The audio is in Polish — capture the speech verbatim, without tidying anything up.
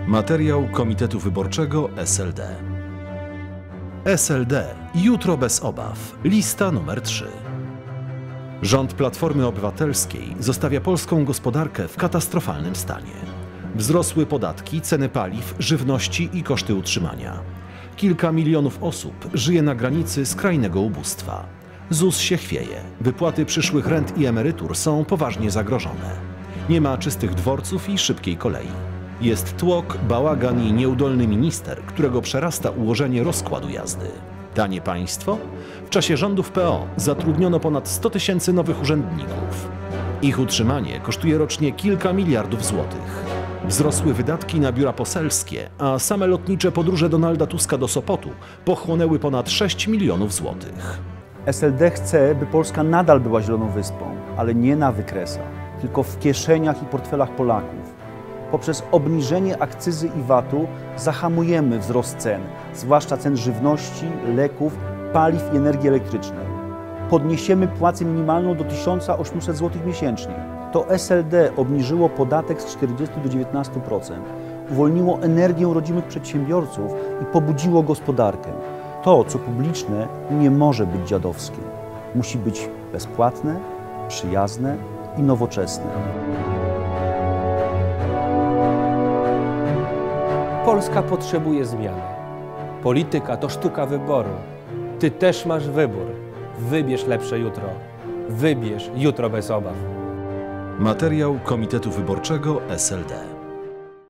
Materiał Komitetu Wyborczego S L D. S L D. Jutro bez obaw. Lista numer trzy. Rząd Platformy Obywatelskiej zostawia polską gospodarkę w katastrofalnym stanie. Wzrosły podatki, ceny paliw, żywności i koszty utrzymania. Kilka milionów osób żyje na granicy skrajnego ubóstwa. Z U S się chwieje. Wypłaty przyszłych rent i emerytur są poważnie zagrożone. Nie ma czystych dworców i szybkiej kolei. Jest tłok, bałagan i nieudolny minister, którego przerasta ułożenie rozkładu jazdy. Tanie państwo? W czasie rządów P O zatrudniono ponad sto tysięcy nowych urzędników. Ich utrzymanie kosztuje rocznie kilka miliardów złotych. Wzrosły wydatki na biura poselskie, a same lotnicze podróże Donalda Tuska do Sopotu pochłonęły ponad sześć milionów złotych. S L D chce, by Polska nadal była zieloną wyspą, ale nie na wykresach, tylko w kieszeniach i portfelach Polaków. Poprzez obniżenie akcyzy i V A T-u zahamujemy wzrost cen, zwłaszcza cen żywności, leków, paliw i energii elektrycznej. Podniesiemy płacę minimalną do tysiąca osiemset złotych miesięcznie. To S L D obniżyło podatek z czterdziestu do dziewiętnastu procent, uwolniło energię rodzimych przedsiębiorców i pobudziło gospodarkę. To, co publiczne, nie może być dziadowskie. Musi być bezpłatne, przyjazne i nowoczesne. Polska potrzebuje zmiany. Polityka to sztuka wyboru. Ty też masz wybór. Wybierz lepsze jutro. Wybierz jutro bez obaw. Materiał Komitetu Wyborczego S L D.